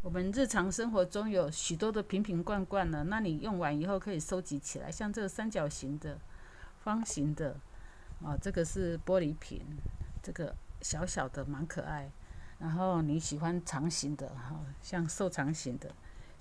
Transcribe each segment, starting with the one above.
我们日常生活中有许多的瓶瓶罐罐呢，那你用完以后可以收集起来，像这个三角形的、方形的，这个是玻璃瓶，这个小小的蛮可爱。然后你喜欢长形的，像瘦长型的，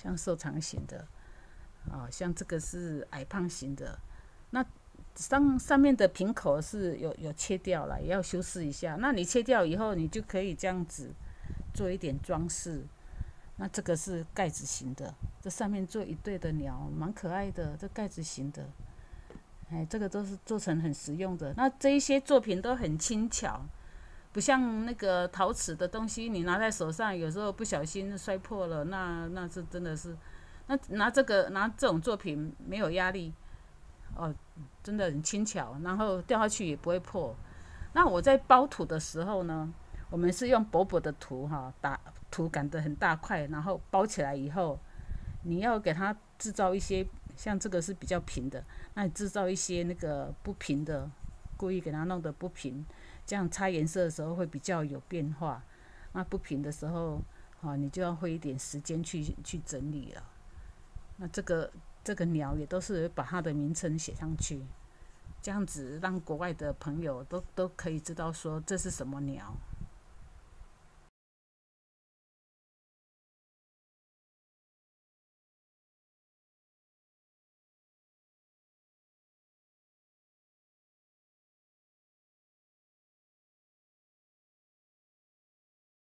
像这个是矮胖型的。那上面的瓶口是有切掉了，也要修饰一下。那你切掉以后，你就可以这样子做一点装饰。那这个是盖子型的，这上面做一对的鸟，蛮可爱的。这盖子型的，这个都是做成很实用的。那这一些作品都很轻巧，不像那个陶瓷的东西，你拿在手上，有时候不小心摔破了，那是真的是，那拿这种作品没有压力，真的很轻巧，然后掉下去也不会破。那我在包土的时候呢，我们是用薄薄的土打土擀得很大块，然后包起来以后，你要给它制造一些，像这个是比较平的，那你制造一些那个不平的，故意给它弄得不平，这样擦颜色的时候会比较有变化。那不平的时候，你就要花一点时间去整理了。那这个鸟也都是把它的名称写上去，这样子让国外的朋友都可以知道说这是什么鸟。